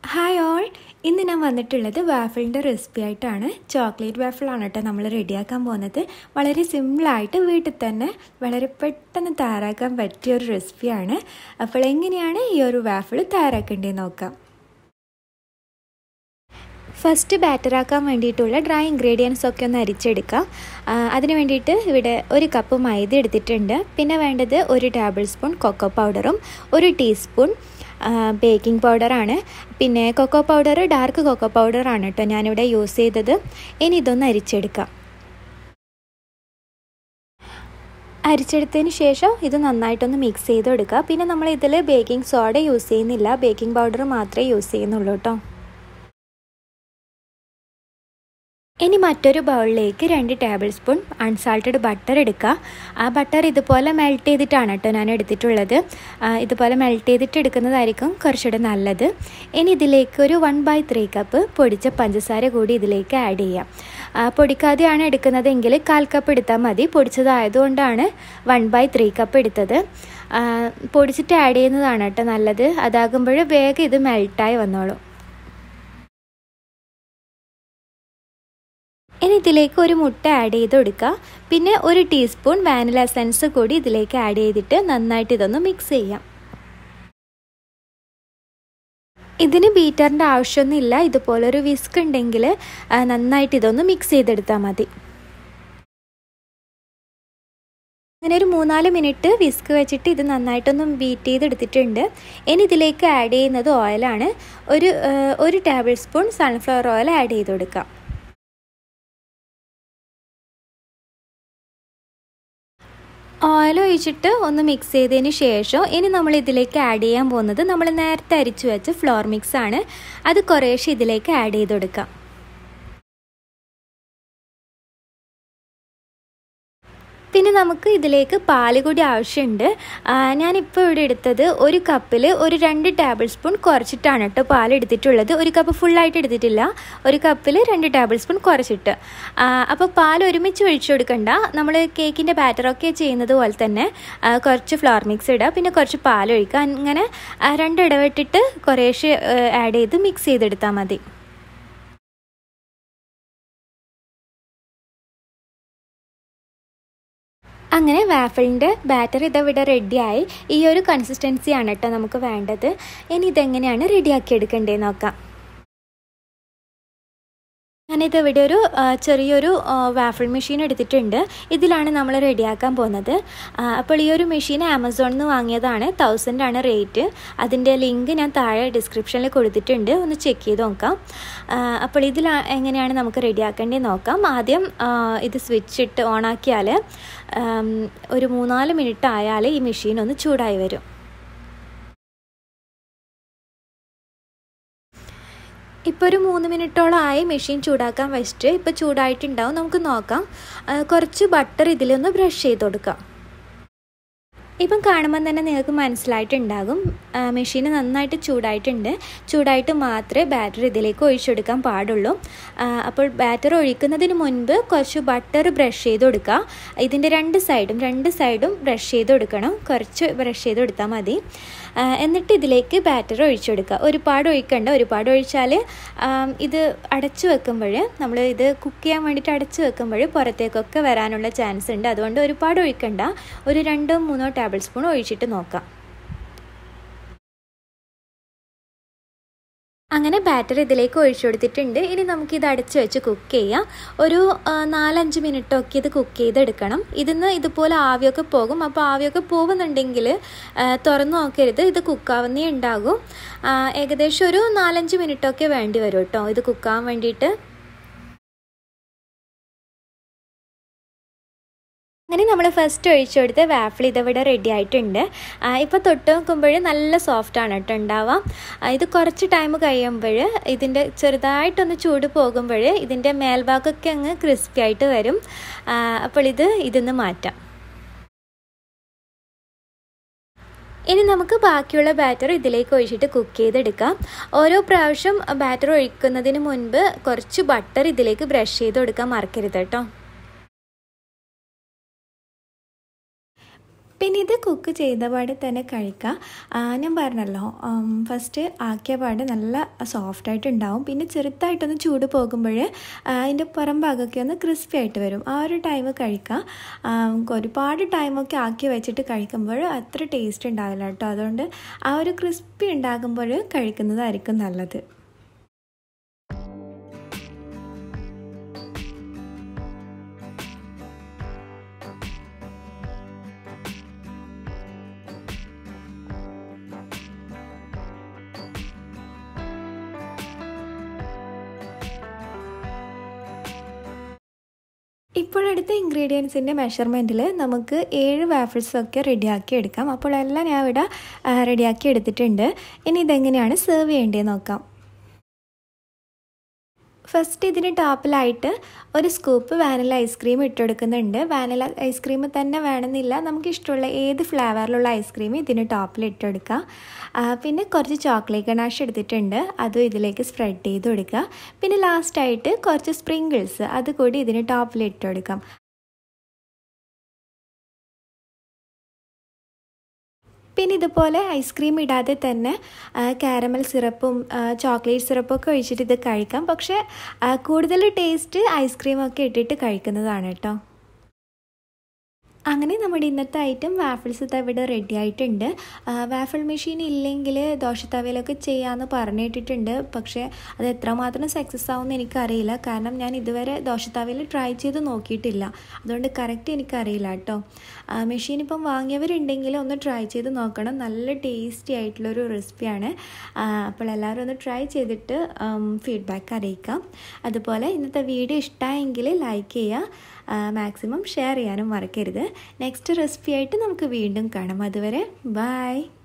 Hi all, ഇന്ന് ഞാൻ വന്നിട്ടുള്ളത് വാഫിളിൻ്റെ റെസിപ്പി ആയിട്ടാണ്. ചോക്ലേറ്റ് വാഫിളാണ് കേട്ടോ നമ്മൾ റെഡിയാക്കാൻ പോകുന്നത്. വളരെ സിമ്പിളായിട്ട് വീട്ടിൽ തന്നെ വളരെ പെട്ടെന്ന് തയ്യാറാക്കാൻ പറ്റിയ ഒരു റെസിപ്പിയാണ്. അപ്പോൾ എങ്ങനെയാണ് ഈ ഒരു വാഫിൾ തയ്യാറാക്കേണ്ടതെന്ന് നോക്കാം. ഫസ്റ്റ് ബാറ്ററാക്കാൻ വേണ്ടിയിട്ടുള്ള ഡ്രൈ ഇൻഗ്രീഡിയൻസ് ഒക്കെ ഒന്ന് അരിച്ചെടുക്കാം. അതിന് വേണ്ടിയിട്ട് ഇവിടെ 1 കപ്പ് മൈദ എടുത്തിട്ടുണ്ട്. പിന്നെ വേണ്ടത് 1 ടേബിൾ സ്പൂൺ കൊക്കോ പൗഡറും 1 ടീസ്പൂൺ ബേക്കിംഗ് പൗഡറാണ്. പിന്നെ കൊക്കോ പൗഡർ ഡാർക്ക് കൊക്കോ പൗഡറാണ് കേട്ടോ ഞാനിവിടെ യൂസ് ചെയ്തത്. ഇനി ഇതൊന്ന് അരിച്ചെടുക്കാം. അരിച്ചെടുത്തതിന് ശേഷം ഇത് നന്നായിട്ടൊന്ന് മിക്സ് ചെയ്ത് എടുക്കുക. പിന്നെ നമ്മൾ ഇതിൽ ബേക്കിംഗ് സോഡ യൂസ് ചെയ്യുന്നില്ല, ബേക്കിംഗ് പൗഡർ മാത്രമേ യൂസ് ചെയ്യുന്നുള്ളൂ കേട്ടോ. ഇനി മറ്റൊരു ബൗളിലേക്ക് 2 ടേബിൾ സ്പൂൺ അൺസാൾട്ടഡ് ബട്ടർ എടുക്കുക. ആ ബട്ടർ ഇതുപോലെ മെൽറ്റ് ചെയ്തിട്ടാണ് കേട്ടോ ഞാൻ എടുത്തിട്ടുള്ളത്. ഇതുപോലെ മെൽറ്റ് ചെയ്തിട്ട് എടുക്കുന്നതായിരിക്കും കുറച്ചുകൂടെ നല്ലത്. ഇനി ഇതിലേക്ക് ഒരു 1/3 കപ്പ് പൊടിച്ച പഞ്ചസാര കൂടി ഇതിലേക്ക് ആഡ് ചെയ്യാം. പൊടിക്കാതെയാണ് എടുക്കുന്നതെങ്കിൽ 1/4 കപ്പ് എടുത്താൽ മതി. പൊടിച്ചതായതുകൊണ്ടാണ് 1/3 കപ്പ് എടുത്തത്. പൊടിച്ചിട്ട് ആഡ് ചെയ്യുന്നതാണ് കേട്ടോ നല്ലത്. അതാകുമ്പോൾ വേഗം ഇത് മെൽറ്റായി വന്നോളും. ഇനി ഇതിലേക്ക് 1 മുട്ട ആഡ് ചെയ്ത് കൊടുക്കുക. പിന്നെ 1 ടീസ്പൂൺ വാനില എസൻസ് കൂടി ഇതിലേക്ക് ആഡ് ചെയ്തിട്ട് നന്നായിട്ട് ഇതൊന്ന് മിക്സ് ചെയ്യാം. ഇതിന് ബീറ്ററിൻ്റെ ആവശ്യമൊന്നുമില്ല. ഇതുപോലൊരു വിസ്ക് ഉണ്ടെങ്കിൽ നന്നായിട്ട് ഇതൊന്ന് മിക്സ് ചെയ്തെടുത്താൽ മതി. അങ്ങനെ ഒരു 3-4 മിനിറ്റ് വിസ്ക് വെച്ചിട്ട് ഇത് നന്നായിട്ടൊന്ന് ബീറ്റ് ചെയ്തെടുത്തിട്ടുണ്ട്. ഇനി ഇതിലേക്ക് ആഡ് ചെയ്യുന്നത് ഓയിലാണ്. ഒരു tablespoon sunflower oil add ചെയ്ത് കൊടുക്കാം. ഓയിൽ ഒഴിച്ചിട്ട് ഒന്ന് മിക്സ് ചെയ്തതിന് ശേഷം ഇനി നമ്മൾ ഇതിലേക്ക് ആഡ് ചെയ്യാൻ പോകുന്നത് നമ്മൾ നേരത്തെ അരിച്ചു വെച്ച ഫ്ലോർ മിക്സ് ആണ്. അത് കുറേശ്ശെ ഇതിലേക്ക് ആഡ് ചെയ്ത് കൊടുക്കാം. പിന്നെ നമുക്ക് ഇതിലേക്ക് പാല് കൂടി ആവശ്യമുണ്ട്. ഞാനിപ്പോൾ ഇവിടെ എടുത്തത് 1 കപ്പിൽ 2 ടേബിൾ സ്പൂൺ കുറച്ചിട്ടാണ് കേട്ടോ പാൽ എടുത്തിട്ടുള്ളത്. 1 കപ്പ് ഫുള്ളായിട്ട് എടുത്തിട്ടില്ല. 1 കപ്പിൽ 2 ടേബിൾ സ്പൂൺ കുറച്ചിട്ട്. അപ്പോൾ പാൽ ഒരുമിച്ച് ഒഴിച്ചു കൊടുക്കണ്ട. നമ്മൾ കേക്കിൻ്റെ ബാറ്ററൊക്കെ ചെയ്യുന്നത് പോലെ തന്നെ കുറച്ച് ഫ്ലോർ മിക്സ് ഇടുക, പിന്നെ കുറച്ച് പാൽ ഒഴിക്കുക. അങ്ങനെ 2 ഇടവിട്ടിട്ട് കുറേശ്ശെ ആഡ് ചെയ്ത് മിക്സ് ചെയ്തെടുത്താൽ മതി. അങ്ങനെ വാഫിളിൻ്റെ ബാറ്റർ ഇതവിടെ റെഡിയായി. ഈ ഒരു കൺസിസ്റ്റൻസിയാണ് കേട്ടോ നമുക്ക് വേണ്ടത്. ഇനി ഇതെങ്ങനെയാണ് റെഡിയാക്കി എടുക്കേണ്ടതെന്ന് നോക്കാം. ഞാനിതിവിടെ ഒരു ചെറിയൊരു വാഫിൾ മെഷീൻ എടുത്തിട്ടുണ്ട്. ഇതിലാണ് നമ്മൾ റെഡിയാക്കാൻ പോകുന്നത്. അപ്പോൾ ഈ ഒരു മെഷീൻ ആമസോണിൽ നിന്ന് വാങ്ങിയതാണ്. 1000 ആണ് റേറ്റ്. അതിൻ്റെ ലിങ്ക് ഞാൻ താഴെ ഡിസ്ക്രിപ്ഷനിൽ കൊടുത്തിട്ടുണ്ട്, ഒന്ന് ചെക്ക് ചെയ്ത് നോക്കാം. അപ്പോൾ ഇതിൽ എങ്ങനെയാണ് നമുക്ക് റെഡിയാക്കേണ്ടത് നോക്കാം. ആദ്യം ഇത് സ്വിച്ച് ഇട്ട് ഓണാക്കിയാൽ ഒരു 3-4 മിനിറ്റ് ആയാൽ ഈ മെഷീൻ ഒന്ന് ചൂടായി വരും. ഇപ്പോൾ ഒരു 3 മിനിറ്റോളമായി മെഷീൻ ചൂടാക്കാൻ വെച്ചിട്ട്. ഇപ്പോൾ ചൂടായിട്ടുണ്ടാവും, നമുക്ക് നോക്കാം. കുറച്ച് ബട്ടർ ഇതിലൊന്ന് ബ്രഷ് ചെയ്ത് കൊടുക്കാം. ഇപ്പം കാണുമ്പോൾ തന്നെ നിങ്ങൾക്ക് മനസ്സിലായിട്ടുണ്ടാകും മെഷീൻ നന്നായിട്ട് ചൂടായിട്ടുണ്ട്. ചൂടായിട്ട് മാത്രമേ ബാറ്റർ ഇതിലേക്ക് ഒഴിച്ചെടുക്കാൻ പാടുള്ളൂ. അപ്പോൾ ബാറ്റർ ഒഴിക്കുന്നതിന് മുൻപ് കുറച്ച് ബട്ടർ ബ്രഷ് ചെയ്ത് കൊടുക്കുക. ഇതിൻ്റെ 2 സൈഡും ബ്രഷ് ചെയ്ത് കൊടുക്കണം. കുറച്ച് ബ്രഷ് ചെയ്ത് കൊടുത്താൽ മതി. എന്നിട്ട് ഇതിലേക്ക് ബാറ്റർ ഒഴിച്ചെടുക്കുക. ഒരുപാട് ഒഴിക്കണ്ട. ഒരുപാട് ഒഴിച്ചാൽ ഇത് അടച്ചു വെക്കുമ്പോൾ, നമ്മൾ ഇത് കുക്ക് ചെയ്യാൻ വേണ്ടിയിട്ട് അടച്ചു വെക്കുമ്പോൾ പുറത്തേക്കൊക്കെ വരാനുള്ള ചാൻസ് ഉണ്ട്. അതുകൊണ്ട് ഒരുപാട് ഒഴിക്കണ്ട. ഒരു 2-3 ടേബിൾ സ്പൂൺ ഒഴിച്ചിട്ട് നോക്കാം. അങ്ങനെ ബാറ്റർ ഇതിലേക്ക് ഒഴിച്ചു കൊടുത്തിട്ടുണ്ട്. ഇനി നമുക്കിത് അടച്ച് വെച്ച് കുക്ക് ചെയ്യാം. ഒരു 4-5 മിനിറ്റൊക്കെ ഇത് കുക്ക് ചെയ്തെടുക്കണം. ഇതിന്ന് ഇതുപോലെ ആവിയൊക്കെ പോകും. അപ്പോൾ ആവിയൊക്കെ പോകുന്നുണ്ടെങ്കിൽ തുറന്നു നോക്കരുത്, ഇത് കുക്കാവുന്നേ ഉണ്ടാകും. ഏകദേശം ഒരു 4-5 മിനിറ്റൊക്കെ വേണ്ടി വരും കേട്ടോ ഇത് കുക്കാവാൻ വേണ്ടിയിട്ട്. അങ്ങനെ നമ്മൾ ഫസ്റ്റ് ഒഴിച്ചു കൊടുത്ത് വാഫിൾ ഇതവിടെ റെഡി ആയിട്ടുണ്ട്. ഇപ്പോൾ തൊട്ട് നോക്കുമ്പോൾ നല്ല സോഫ്റ്റാണ് കേട്ടോ ഉണ്ടാവാം. ഇത് കുറച്ച് ടൈം കഴിയുമ്പോൾ ഇതിൻ്റെ ചെറുതായിട്ടൊന്ന് ചൂട് പോകുമ്പോൾ ഇതിൻ്റെ മേൽഭാഗമൊക്കെ അങ്ങ് ക്രിസ്പി ആയിട്ട് വരും. അപ്പോൾ ഇതിന്ന് മാറ്റാം. ഇനി നമുക്ക് ബാക്കിയുള്ള ബാറ്റർ ഇതിലേക്ക് ഒഴിച്ചിട്ട് കുക്ക് ചെയ്തെടുക്കാം. ഓരോ പ്രാവശ്യം ബാറ്റർ ഒഴിക്കുന്നതിന് മുൻപ് കുറച്ച് ബട്ടർ ഇതിലേക്ക് ബ്രഷ് ചെയ്ത് കൊടുക്കാൻ മറക്കരുത് കേട്ടോ. പിന്നെ ഇത് കുക്ക് ചെയ്ത പാട് തന്നെ കഴിക്കാം. ഞാൻ പറഞ്ഞല്ലോ ഫസ്റ്റ് ആക്കിയ പാട് നല്ല സോഫ്റ്റായിട്ട് ഉണ്ടാവും. പിന്നെ ചെറുതായിട്ടൊന്ന് ചൂട് പോകുമ്പോൾ അതിൻ്റെ പുറം ഭാഗമൊക്കെ ഒന്ന് ക്രിസ്പി ആയിട്ട് വരും. ആ ഒരു ടൈം കഴിക്കാം. ഒരുപാട് ടൈമൊക്കെ ആക്കി വെച്ചിട്ട് കഴിക്കുമ്പോൾ അത്ര ടേസ്റ്റ് ഉണ്ടാവില്ല കേട്ടോ. അതുകൊണ്ട് ആ ഒരു ക്രിസ്പി ഉണ്ടാകുമ്പോൾ കഴിക്കുന്നതായിരിക്കും നല്ലത്. ഇപ്പോഴെടുത്ത ഇൻഗ്രീഡിയൻസിൻ്റെ മെഷർമെൻറ്റിൽ നമുക്ക് 7 വാഫിൾസൊക്കെ റെഡിയാക്കി എടുക്കാം. അപ്പോൾ എല്ലാം ഞാൻ ഇവിടെ റെഡിയാക്കി എടുത്തിട്ടുണ്ട്. ഇനി ഇതെങ്ങനെയാണ് സെർവ് ചെയ്യേണ്ടതെന്ന് നോക്കാം. ഫസ്റ്റ് ഇതിന് ടോപ്പിലായിട്ട് ഒരു സ്കൂപ്പ് വാനില ഐസ്ക്രീം ഇട്ടെടുക്കുന്നുണ്ട്. വാനില ഐസ്ക്രീം തന്നെ വേണമെന്നില്ല, നമുക്ക് ഇഷ്ടമുള്ള ഏത് ഫ്ലേവറിലുള്ള ഐസ്ക്രീം ഇതിന് ടോപ്പിൽ ഇട്ടെടുക്കുക. പിന്നെ കുറച്ച് ചോക്ലേറ്റ് ഗനാഷ് എടുത്തിട്ടുണ്ട്, അതും ഇതിലേക്ക് സ്പ്രെഡ് ചെയ്ത് കൊടുക്കുക. പിന്നെ ലാസ്റ്റായിട്ട് കുറച്ച് സ്പ്രിങ്കിൾസ് അതുകൂടി ഇതിന് ടോപ്പിൽ ഇട്ടെടുക്കാം. പിന്നെ ഇതുപോലെ ഐസ്ക്രീം ഇടാതെ തന്നെ കാരമൽ സിറപ്പും ചോക്ലേറ്റ് സിറപ്പൊക്കെ ഒഴിച്ചിട്ട് ഇത് കഴിക്കാം. പക്ഷേ കൂടുതൽ ടേസ്റ്റ് ഐസ്ക്രീമൊക്കെ ഇട്ടിട്ട് കഴിക്കുന്നതാണ് കേട്ടോ. അങ്ങനെ നമ്മുടെ ഇന്നത്തെ ഐറ്റം വാഫിൾസ് ഇവിടെ റെഡി ആയിട്ടുണ്ട്. വാഫിൾ മെഷീൻ ഇല്ലെങ്കിൽ ദോശത്തവയിലൊക്കെ ചെയ്യാമെന്ന് പറഞ്ഞിട്ടിട്ടുണ്ട്. പക്ഷേ അത് എത്രമാത്രം സക്സസ് ആവുമെന്ന് എനിക്കറിയില്ല. കാരണം ഞാൻ ഇതുവരെ ദോശത്തവയിൽ ട്രൈ ചെയ്ത് നോക്കിയിട്ടില്ല. അതുകൊണ്ട് കറക്റ്റ് എനിക്കറിയില്ല കേട്ടോ. മെഷീൻ ഇപ്പം വാങ്ങിയവരുണ്ടെങ്കിൽ ഒന്ന് ട്രൈ ചെയ്ത് നോക്കണം. നല്ല ടേസ്റ്റി ആയിട്ടുള്ളൊരു റെസിപ്പിയാണ്. അപ്പോൾ എല്ലാവരും ഒന്ന് ട്രൈ ചെയ്തിട്ട് ഫീഡ്ബാക്ക് അറിയിക്കാം. അതുപോലെ ഇന്നത്തെ വീഡിയോ ഇഷ്ടമായെങ്കിൽ ലൈക്ക് ചെയ്യുക, മാക്സിമം ഷെയർ ചെയ്യാനും മറക്കരുത്. നെക്സ്റ്റ് റെസിപ്പി ആയിട്ട് നമുക്ക് വീണ്ടും കാണാം. അതുവരെ ബൈ.